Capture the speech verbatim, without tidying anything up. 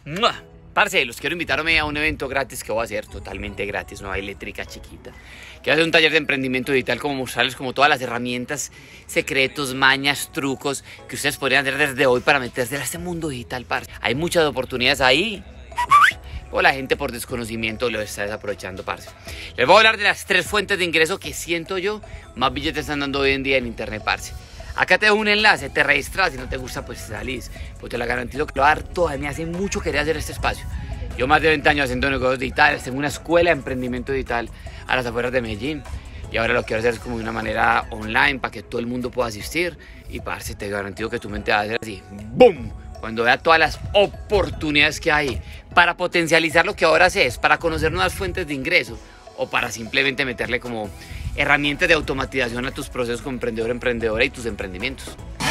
¡Mua! Parce, los quiero invitarme a un evento gratis que voy a hacer, totalmente gratis, una eléctrica chiquita. Que va a hacer un taller de emprendimiento digital, como mostrarles como todas las herramientas, secretos, mañas, trucos que ustedes podrían hacer desde hoy para meterse a este mundo digital, parce. Hay muchas oportunidades ahí, o la gente por desconocimiento lo está desaprovechando, parce. Les voy a hablar de las tres fuentes de ingreso que siento yo más billetes están dando hoy en día en internet, parce. Acá te dejo un enlace, te registras, si no te gusta pues salís, pues te lo garantizo que lo harto, a mí hace mucho quería hacer este espacio. Yo más de veinte años haciendo negocios digitales, tengo una escuela de emprendimiento digital a las afueras de Medellín y ahora lo quiero hacer como de una manera online para que todo el mundo pueda asistir y parce, te garantizo que tu mente va a hacer así, ¡boom! Cuando vea todas las oportunidades que hay para potencializar lo que ahora haces, para conocer nuevas fuentes de ingreso o para simplemente meterle como herramientas de automatización a tus procesos como emprendedor, emprendedora y tus emprendimientos.